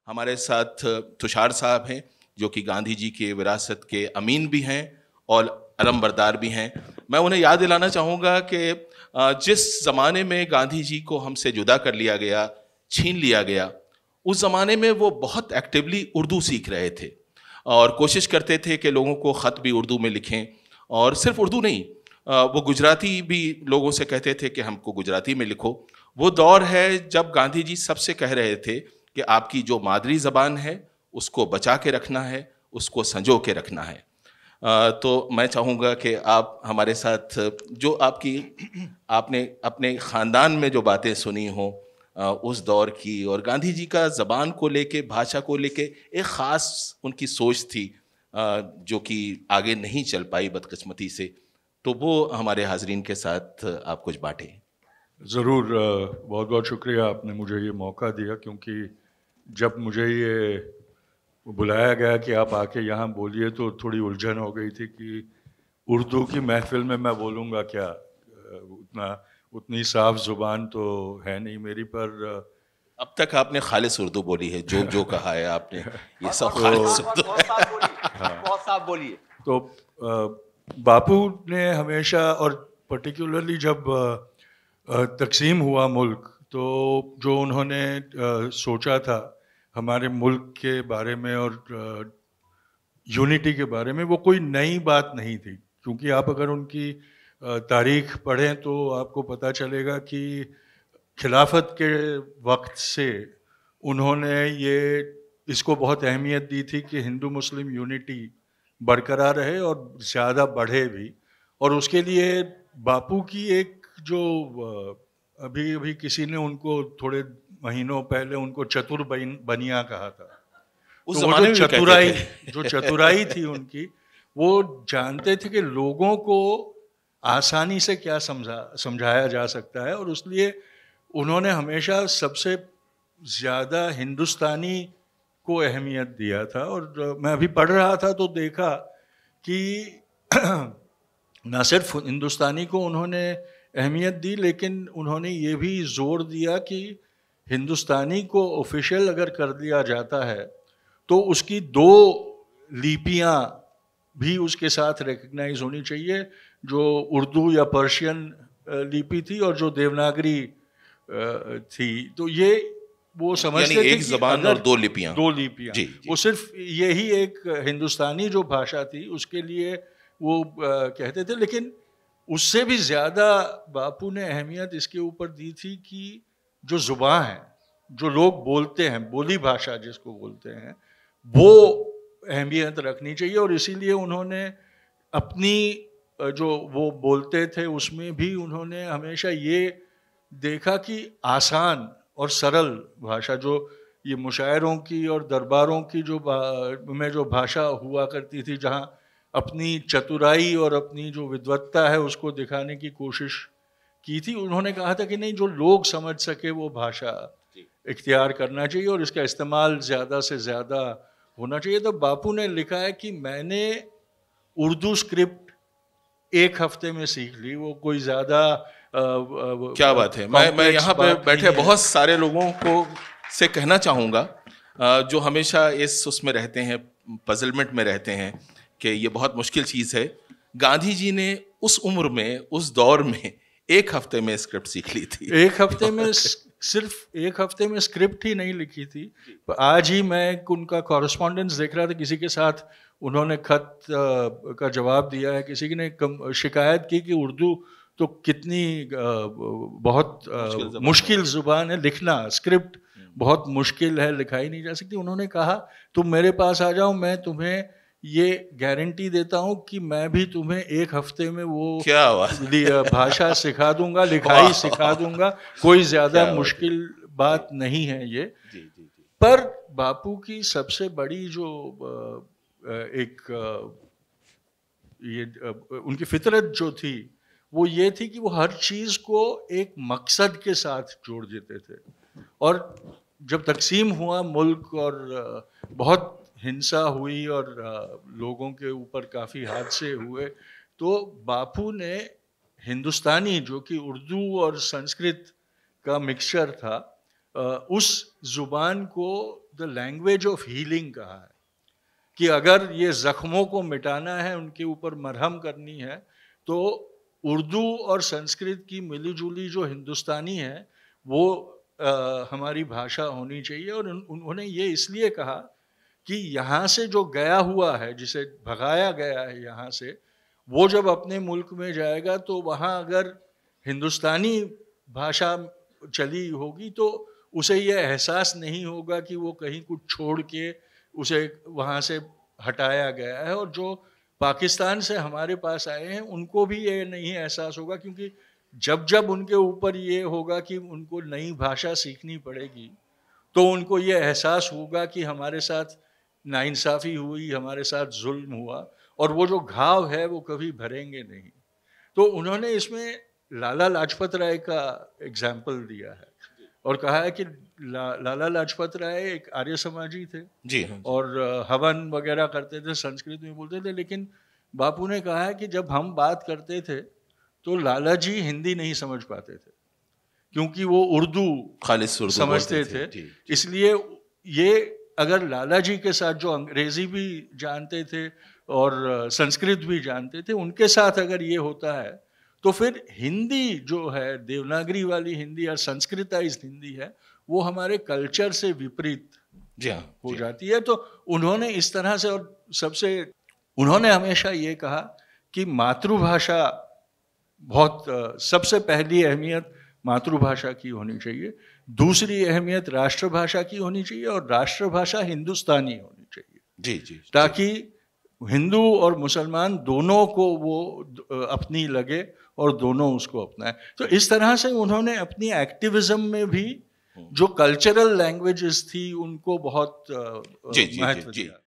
हमारे साथ तुषार साहब हैं, जो कि गांधी जी के विरासत के अमीन भी हैं और अलमबरदार भी हैं। मैं उन्हें याद दिलाना चाहूँगा कि जिस ज़माने में गांधी जी को हमसे जुदा कर लिया गया, छीन लिया गया, उस ज़माने में वो बहुत एक्टिवली उर्दू सीख रहे थे और कोशिश करते थे कि लोगों को ख़त भी उर्दू में लिखें। और सिर्फ उर्दू नहीं, वो गुजराती भी लोगों से कहते थे कि हमको गुजराती में लिखो। वो दौर है जब गांधी जी सबसे कह रहे थे कि आपकी जो मादरी ज़बान है उसको बचा के रखना है, उसको संजो के रखना है। तो मैं चाहूँगा कि आप हमारे साथ जो आपने अपने ख़ानदान में जो बातें सुनी हों उस दौर की, और गांधी जी का ज़बान को लेके, भाषा को लेके एक ख़ास उनकी सोच थी जो कि आगे नहीं चल पाई बदकिस्मती से, तो वो हमारे हाजरीन के साथ आप कुछ बांटें। ज़रूर, बहुत बहुत शुक्रिया आपने मुझे ये मौका दिया, क्योंकि जब मुझे ये बुलाया गया कि आप आके यहाँ बोलिए तो थोड़ी उलझन हो गई थी कि उर्दू की महफिल में मैं बोलूँगा क्या। उतनी साफ ज़ुबान तो है नहीं मेरी, पर अब तक आपने खालिस उर्दू बोली है, जो जो कहा है आपने, ये सब खालिस उर्दू बहुत साफ बोलिए। तो बापू ने हमेशा, और पर्टिकुलरली जब तकसीम हुआ मुल्क, तो जो उन्होंने सोचा था हमारे मुल्क के बारे में और यूनिटी के बारे में, वो कोई नई बात नहीं थी। क्योंकि आप अगर उनकी तारीख पढ़ें तो आपको पता चलेगा कि खिलाफत के वक्त से उन्होंने इसको बहुत अहमियत दी थी कि हिंदू मुस्लिम यूनिटी बरकरार रहे और ज़्यादा बढ़े भी। और उसके लिए बापू की एक जो अभी किसी ने उनको थोड़े महीनों पहले उनको चतुर बनिया कहा था। उस तो वो जो चतुराई थी उनकी, वो जानते थे कि लोगों को आसानी से क्या समझाया जा सकता है, और इसलिए उन्होंने हमेशा सबसे ज़्यादा हिंदुस्तानी को अहमियत दिया था। और मैं अभी पढ़ रहा था तो देखा कि न सिर्फ हिंदुस्तानी को उन्होंने अहमियत दी, लेकिन उन्होंने ये भी जोर दिया कि हिंदुस्तानी को ऑफिशियल अगर कर दिया जाता है तो उसकी 2 लिपियाँ भी उसके साथ रिकग्नाइज होनी चाहिए, जो उर्दू या पर्शियन लिपि थी और जो देवनागरी थी। तो ये वो समझते थे एक ज़बान और 2 लिपियाँ। वो सिर्फ यही एक हिंदुस्तानी जो भाषा थी उसके लिए वो कहते थे। लेकिन उससे भी ज़्यादा बापू ने अहमियत इसके ऊपर दी थी कि जो ज़ुबान है, जो लोग बोलते हैं, बोली भाषा जिसको बोलते हैं, वो अहमियत रखनी चाहिए। और इसीलिए उन्होंने अपनी जो वो बोलते थे उसमें भी उन्होंने हमेशा ये देखा कि आसान और सरल भाषा, जो ये मुशायरों की और दरबारों की जो भाषा हुआ करती थी, जहाँ अपनी चतुराई और अपनी जो विद्वत्ता है उसको दिखाने की कोशिश की थी, उन्होंने कहा था कि नहीं, जो लोग समझ सके वो भाषा इख्तियार करना चाहिए और इसका इस्तेमाल ज़्यादा से ज़्यादा होना चाहिए। तो बापू ने लिखा है कि मैंने उर्दू स्क्रिप्ट 1 हफ्ते में सीख ली। वो कोई ज़्यादा क्या बात है। मैं यहाँ पे बैठे बहुत सारे लोगों को से कहना चाहूँगा जो हमेशा उसमें रहते हैं, पजलमेंट में रहते हैं कि ये बहुत मुश्किल चीज़ है। गांधी जी ने उस उम्र में, उस दौर में 1 हफ्ते में स्क्रिप्ट सीख ली थी। 1 हफ्ते में सिर्फ 1 हफ्ते में स्क्रिप्ट ही नहीं लिखी थी। आज ही मैं उनका कॉरेस्पॉन्डेंस देख रहा था, किसी के साथ उन्होंने खत का जवाब दिया है। किसी ने शिकायत की कि उर्दू तो कितनी बहुत मुश्किल ज़ुबान है, लिखना स्क्रिप्ट बहुत मुश्किल है, लिखाई नहीं जा सकती। उन्होंने कहा तुम मेरे पास आ जाओ, मैं तुम्हें ये गारंटी देता हूँ कि मैं भी तुम्हें 1 हफ्ते में वो भाषा सिखा दूंगा, लिखाई सिखा दूंगा। कोई ज़्यादा मुश्किल बात नहीं है ये। पर बापू की सबसे बड़ी जो उनकी फितरत जो थी वो ये थी कि वो हर चीज़ को एक मकसद के साथ जोड़ देते थे। और जब तकसीम हुआ मुल्क और बहुत हिंसा हुई और लोगों के ऊपर काफ़ी हादसे हुए, तो बापू ने हिंदुस्तानी, जो कि उर्दू और संस्कृत का मिक्सचर था, उस ज़ुबान को द लैंग्वेज ऑफ हीलिंग कहा है कि अगर ये जख्मों को मिटाना है, उनके ऊपर मरहम करनी है, तो उर्दू और संस्कृत की मिलीजुली जो हिंदुस्तानी है वो हमारी भाषा होनी चाहिए। और उन्होंने ये इसलिए कहा कि यहाँ से जो गया हुआ है, जिसे भगाया गया है यहाँ से, वो जब अपने मुल्क में जाएगा तो वहाँ अगर हिंदुस्तानी भाषा चली होगी तो उसे ये एहसास नहीं होगा कि वो कहीं कुछ छोड़ के उसे वहाँ से हटाया गया है। और जो पाकिस्तान से हमारे पास आए हैं उनको भी ये नहीं एहसास होगा, क्योंकि जब जब उनके ऊपर ये होगा कि उनको नई भाषा सीखनी पड़ेगी तो उनको ये एहसास होगा कि हमारे साथ नाइंसाफ़ी हुई, हमारे साथ जुल्म हुआ, और वो जो घाव है वो कभी भरेंगे नहीं। तो उन्होंने इसमें लाला लाजपत राय का एग्जाम्पल दिया है और कहा है कि लाला लाजपत राय एक आर्य समाजी थे जी, और हवन वगैरह करते थे, संस्कृत में बोलते थे, लेकिन बापू ने कहा है कि जब हम बात करते थे तो लाला जी हिंदी नहीं समझ पाते थे, क्योंकि वो उर्दू खालिस उर्दू समझते थे। इसलिए ये अगर लाला जी के साथ जो अंग्रेजी भी जानते थे और संस्कृत भी जानते थे, उनके साथ अगर ये होता है तो फिर हिंदी जो है, देवनागरी वाली हिंदी या संस्कृताइज्ड हिंदी है, वो हमारे कल्चर से विपरीत हो जाती है। तो उन्होंने इस तरह से, और सबसे उन्होंने हमेशा ये कहा कि मातृभाषा बहुत, सबसे पहली अहमियत मातृभाषा की होनी चाहिए, दूसरी अहमियत राष्ट्रभाषा की होनी चाहिए, और राष्ट्रभाषा हिंदुस्तानी होनी चाहिए। जी जी, ताकि हिंदू और मुसलमान दोनों को वो अपनी लगे और दोनों उसको अपनाएं। तो इस तरह से उन्होंने अपनी एक्टिविज्म में भी जो कल्चरल लैंग्वेजेस थी उनको बहुत महत्व दिया।